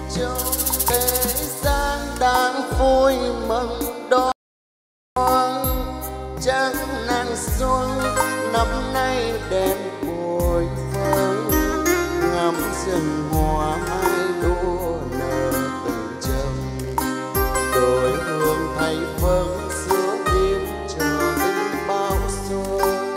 trong thế gian đang vui mừng đón trăng nàng xuân năm nay đẹp bội phơi ngắm rừng hoa mai đua nở từng trầm đôi hương thay phấn giữa đêm chờ đến bao xuân.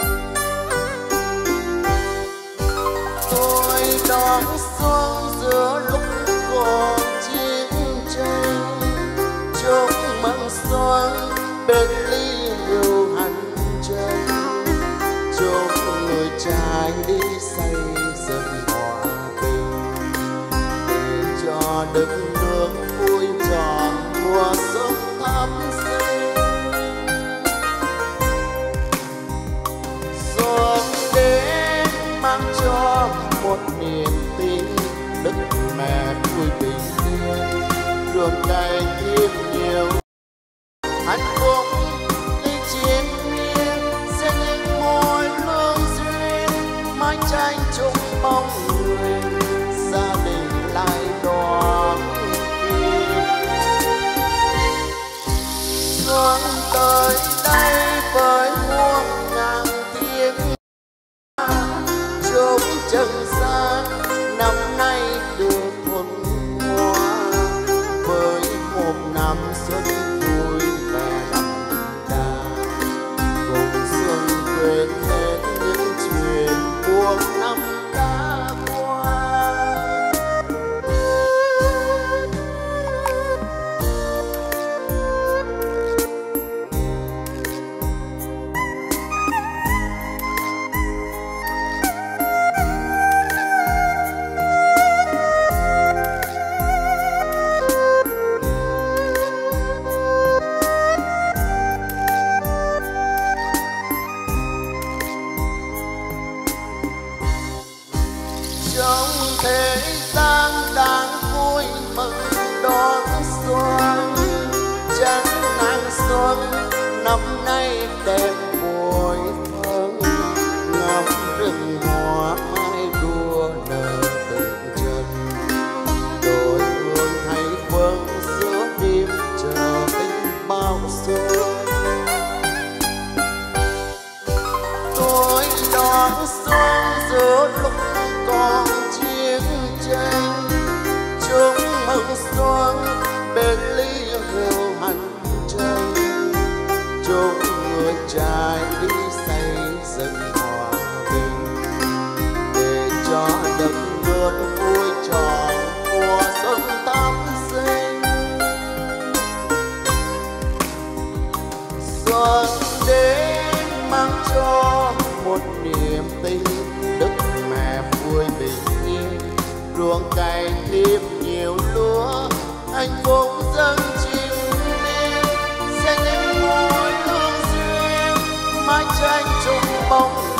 Tôi đón xuân giữa lúc còn chiến tranh chúc mừng xuân bên ly rượu hành chân chúc người trai đi xây dựng hòa bình để cho đất nước vui tròn mùa xuân thắm sinh. Xuân đến mang cho một niềm tin đất mẹ vui bình yên đường ngày thêm nhiều hạnh phúc đi chiến miên sẽ những môi lương duyên mái tranh chung bóng người gia đình lại đoàn viên. Xuân tới đây với muôn ngàn tiếng chúc trần gian năm nay được thuần hoa với một năm xuân vui vẻ đậm đà cùng xuân quên hết những chuyện buồn năm đã qua. Trong thế gian đang vui mừng đón xuân trăng nàng xuân năm nay đẹp bội phấn ngắm rừng hoa mai đua nở từng chân đôi hương thay phấn giữa đêm chờ tình bao xuân. Tôi đón xuân giữa lúc còn chiến tranh chúc mừng xuân bên ly rượu hành chân chúc người trai đi xây dựng hòa bình để cho đất nước vui tròn mùa xuân thắm sinh. Xuân đến mang cho một niềm tin đất mẹ vui bình yên ruộng cày thêm nhiều lúa hạnh phúc dâng chim miên sẽ những môi lương duyên mái tranh chung bóng